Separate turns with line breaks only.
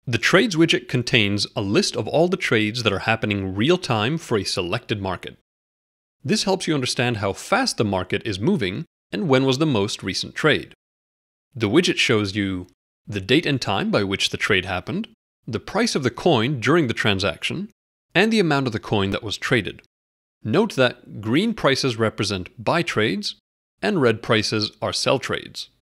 The Trades widget contains a list of all the trades that are happening real-time for a selected market. This helps you understand how fast the market is moving and when was the most recent trade. The widget shows you the date and time by which the trade happened, the price of the coin during the transaction, and the amount of the coin that was traded. Note that green prices represent buy trades and red prices are sell trades.